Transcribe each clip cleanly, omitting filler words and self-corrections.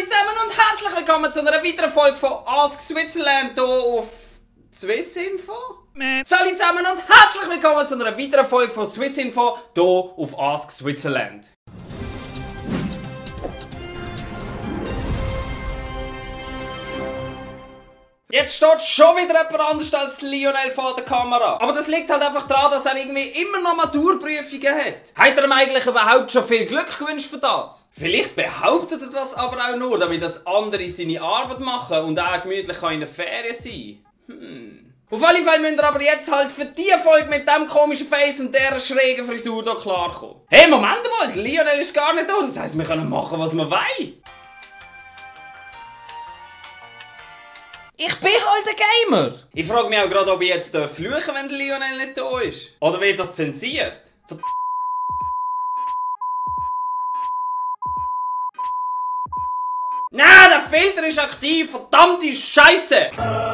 Salut zusammen und herzlich willkommen zu einer weiteren Folge von Ask Switzerland hier auf Swissinfo. Salut zusammen und herzlich willkommen zu einer weiteren Folge von Swissinfo hier auf Ask Switzerland. Jetzt steht schon wieder jemand anders als Lionel vor der Kamera. Aber das liegt halt einfach daran, dass er irgendwie immer noch Maturprüfungen hat. Hat er ihm eigentlich überhaupt schon viel Glück gewünscht für das? Vielleicht behauptet er das aber auch nur, damit das andere seine Arbeit machen und er gemütlich in der Ferien sein. Auf alle Fälle müsst ihr aber jetzt halt für diese Folge mit diesem komischen Face und dieser schrägen Frisur hier klarkommen. Hey, Moment mal, Lionel ist gar nicht da. Das heisst, wir können machen, was wir wollen. Ich bin halt ein Gamer! Ich frage mich auch gerade, ob ich jetzt fluchen, wenn der Lionel nicht da ist. Oder wird das zensiert? Nein, der Filter ist aktiv! Verdammte Scheiße!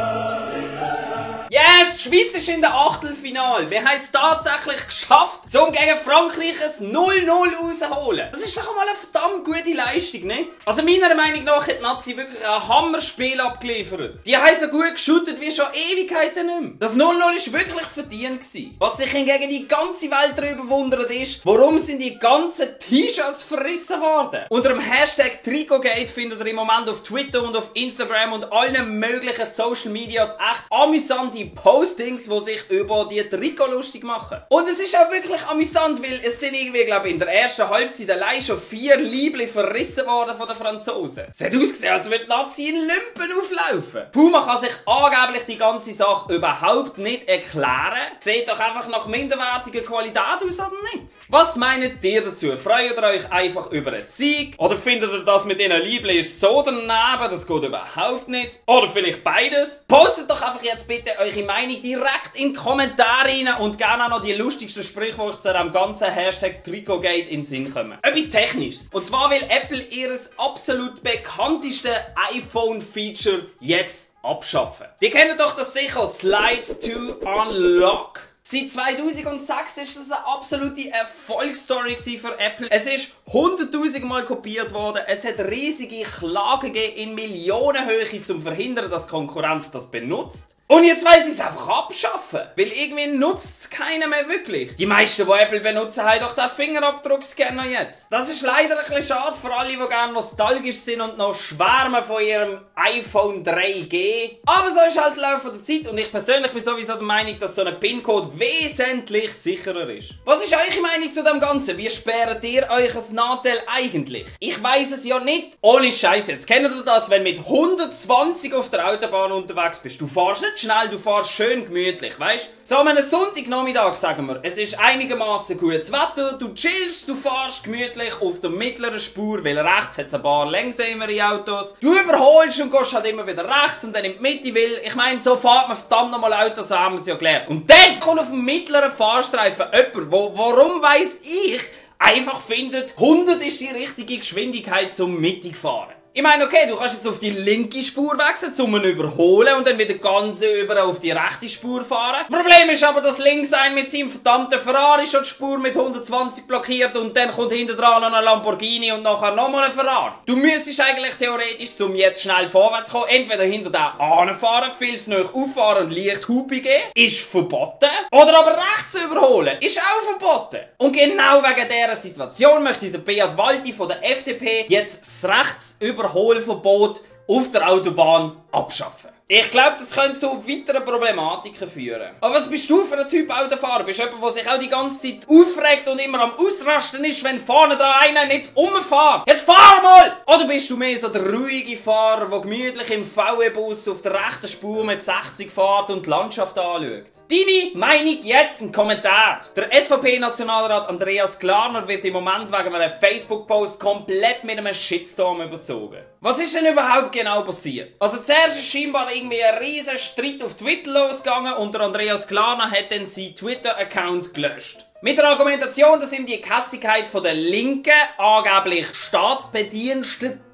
Yes, die Schweiz ist in der Achtelfinale. Wir haben es tatsächlich geschafft, um gegen Frankreich ein 0-0 rauszuholen. Das ist doch einmal eine verdammt gute Leistung, nicht? Also meiner Meinung nach hat die Nazi wirklich ein Hammerspiel abgeliefert. Die haben so gut geshootet wie schon Ewigkeiten nicht mehr. Das 0-0 war wirklich verdient gewesen. Was sich hingegen die ganze Welt darüber wundert ist, warum sind die ganzen T-Shirts verrissen worden? Unter dem Hashtag Trikotgate findet ihr im Moment auf Twitter und auf Instagram und allen möglichen Social Medias echt amüsante Postings, die sich über die Trikot lustig machen. Und es ist auch wirklich amüsant, weil es sind irgendwie, glaube ich, in der ersten Halbzeit allein schon 4 Liebli verrissen worden von den Franzosen. Es hat ausgesehen, als würde die Nazi in Lümpen auflaufen. Puma kann sich angeblich die ganze Sache überhaupt nicht erklären. Sieht doch einfach nach minderwertiger Qualität aus, oder nicht? Was meint ihr dazu? Freut ihr euch einfach über einen Sieg? Oder findet ihr das mit diesen Liebli ist so daneben, das geht überhaupt nicht? Oder vielleicht beides? Postet doch einfach jetzt bitte eure Meinung direkt in die Kommentare rein und gerne auch noch die lustigsten Sprüche, die euch zu diesem ganzen Hashtag Trikotgate in den Sinn kommen. Etwas Technisches. Und zwar will Apple ihr absolut bekannteste iPhone-Feature jetzt abschaffen. Die kennen doch das sicher, Slide to Unlock. Seit 2006 ist das eine absolute Erfolgsstory für Apple. Es ist 100.000 Mal kopiert worden. Es hat riesige Klagen gegeben in Millionenhöhe, um zu verhindern, dass die Konkurrenz das benutzt. Und jetzt weiss ich es einfach abschaffen. Weil irgendwie nutzt es keiner mehr wirklich. Die meisten, die Apple benutzen, haben doch den Fingerabdruckscanner jetzt. Das ist leider ein bisschen schade für alle, die gerne nostalgisch sind und noch schwärmen von ihrem iPhone 3G. Aber so ist halt der Lauf der Zeit und ich persönlich bin sowieso der Meinung, dass so ein PIN-Code wesentlich sicherer ist. Was ist eure Meinung zu dem Ganzen? Wie sperrt ihr euch ein Nadel eigentlich? Ich weiss es ja nicht. Ohne Scheiß jetzt. Kennt ihr das, wenn du mit 120 auf der Autobahn unterwegs bist? Du fährst nicht schnell, du fährst schön gemütlich, weißt? So an einem Sonntagnachmittag, sagen wir, es ist einigermaßen gutes Wetter, du chillst, du fährst gemütlich auf der mittleren Spur, weil rechts hat es ein paar langsamere Autos. Du überholst und gehst halt immer wieder rechts und dann in die Mitte, weil, ich meine, so fährt man verdammt nochmal Autos, so haben wir es ja gelernt. Und dann kommt auf dem mittleren Fahrstreifen jemand, warum weiss ich, einfach findet, 100 ist die richtige Geschwindigkeit zum mittig fahren. Ich meine, okay, du kannst jetzt auf die linke Spur wechseln, um ihn überholen und dann wieder ganz über auf die rechte Spur fahren. Das Problem ist aber, dass links ein mit seinem verdammten Ferrari schon die Spur mit 120 blockiert und dann kommt hinter dran noch ein Lamborghini und nachher nochmal ein Ferrari. Du müsstest eigentlich theoretisch, um jetzt schnell vorwärts zu kommen, entweder hinter den anfahren, viel zu nahe auffahren und leicht Hupe geben, ist verboten. Oder aber rechts überholen, ist auch verboten. Und genau wegen dieser Situation möchte der Beat Walti von der FDP jetzt das Rechtsüberholverbot auf der Autobahn abschaffen. Ich glaube, das könnte zu weiteren Problematiken führen. Aber was bist du für ein Typ Autofahrer? Bist du jemand, der sich auch die ganze Zeit aufregt und immer am Ausrasten ist, wenn vorne dran einer nicht rumfährt? Jetzt fahr mal! Oder bist du mehr so der ruhige Fahrer, der gemütlich im VW-Bus auf der rechten Spur mit 60 fährt und die Landschaft anschaut? Deine Meinung jetzt, ein Kommentar. Der SVP-Nationalrat Andreas Glarner wird im Moment wegen einem Facebook-Post komplett mit einem Shitstorm überzogen. Was ist denn überhaupt genau passiert? Also zuerst ist scheinbar irgendwie ein riesen Streit auf Twitter losgegangen und der Andreas Glarner hat dann seinen Twitter-Account gelöscht. Mit der Argumentation, dass ihm die Kässigkeit von der Linken, angeblich Staatsbediensteten,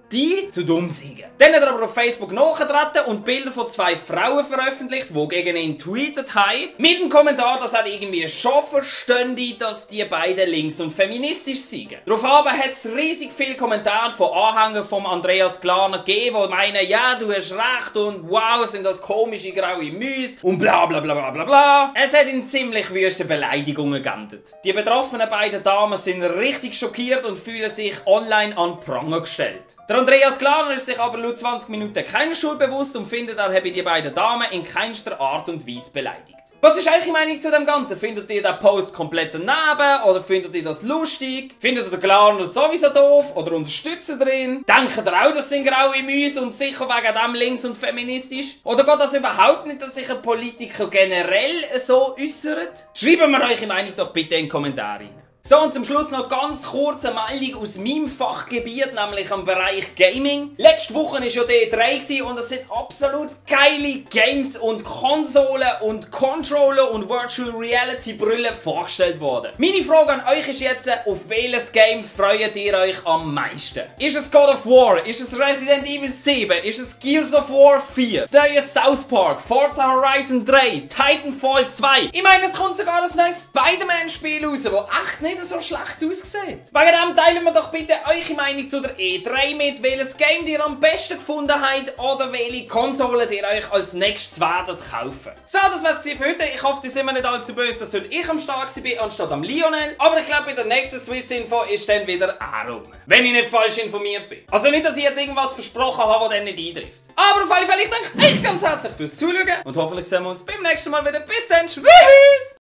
die zu dumm sind. Dann hat er aber auf Facebook nachgetreten und Bilder von 2 Frauen veröffentlicht, die gegen ihn tweetet haben. Mit dem Kommentar, dass er irgendwie schon verstünde, dass die beiden links und feministisch sind. Daraufhin hat es riesig viele Kommentare von Anhängern von Andreas Glarner gegeben, die meinen, ja, du hast recht und wow, sind das komische graue Mäuse und bla bla bla bla bla bla. Es hat in ziemlich wüsten Beleidigungen geendet. Die betroffenen beiden Damen sind richtig schockiert und fühlen sich online an Pranger gestellt. Der Andreas Glarner ist sich aber laut 20 Minuten keiner Schuld bewusst und findet, er habe die beiden Damen in keinster Art und Weise beleidigt. Was ist eure Meinung zu dem Ganzen? Findet ihr den Post komplett daneben oder findet ihr das lustig? Findet ihr den Glarner sowieso doof oder unterstützt ihr ihn? Denkt ihr auch, das sind graue Mäuse und sicher wegen dem links und feministisch? Oder geht das überhaupt nicht, dass sich ein Politiker generell so äußert? Schreibt mir eure Meinung doch bitte in die Kommentare rein. So, und zum Schluss noch ganz kurz eine Meldung aus meinem Fachgebiet, nämlich am Bereich Gaming. Letzte Woche war ja D3 und es sind absolut geile Games und Konsolen und Controller und Virtual Reality Brillen vorgestellt worden. Meine Frage an euch ist jetzt, auf welches Game freut ihr euch am meisten? Ist es God of War? Ist es Resident Evil 7? Ist es Gears of War 4? Das neue South Park? Forza Horizon 3? Titanfall 2? Ich meine, es kommt sogar ein neues Spider-Man-Spiel raus, das echt nicht so schlecht aussieht. Wegen dem teilen wir doch bitte eure Meinung zu der E3 mit, welches Game ihr am besten gefunden habt oder welche Konsole ihr euch als nächstes werdet kaufen. So, das war's für heute. Ich hoffe, die sind mir nicht allzu böse, dass heute ich am Start war, anstatt am Lionel. Aber ich glaube, bei der nächsten Swiss-Info ist dann wieder Aaron. Wenn ich nicht falsch informiert bin. Also nicht, dass ich jetzt irgendwas versprochen habe, das dann nicht eintrifft. Aber auf alle Fälle, ich danke euch ganz herzlich fürs Zuschauen und hoffentlich sehen wir uns beim nächsten Mal wieder. Bis dann, tschüss!